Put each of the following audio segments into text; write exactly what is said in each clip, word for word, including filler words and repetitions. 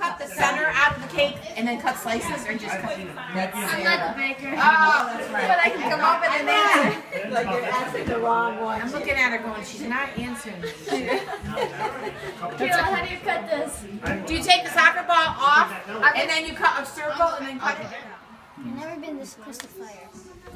cut the center out of the cake and then cut slices, or just cut? That's I'm not the baker. Oh, that's right. But I can come up with an answer. Like you're asking the wrong one. I'm looking at her going, she's not answering. Kayla, how do you cut this? Do you take the soccer ball off and then you cut a circle and then cut it? I've never been this close to fire.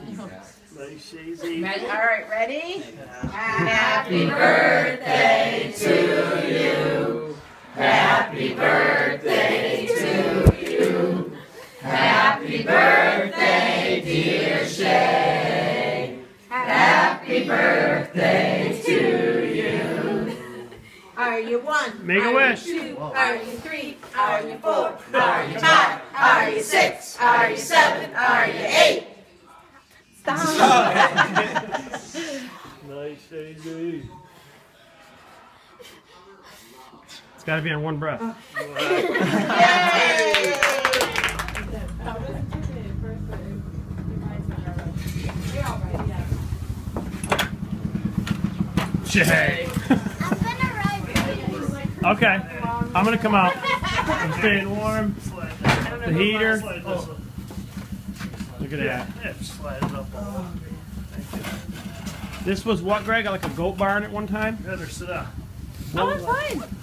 Ready? All right, ready? Happy birthday to you. Happy birthday to you. Happy birthday, dear Shea. Happy birthday to you. Are you one? Make a Are wish. You two? Are you three? Are you four? Are you five? Are you six? Are you seven? Are you eight? Stop. Nice, easy. It's got to be on one breath. Yay! Shea. I'm gonna ride it. Okay, I'm gonna come out. I'm staying warm. The heater. Look at that. This was what, Greg? Like a goat barn at one time? Better sit down. Oh, it's fine.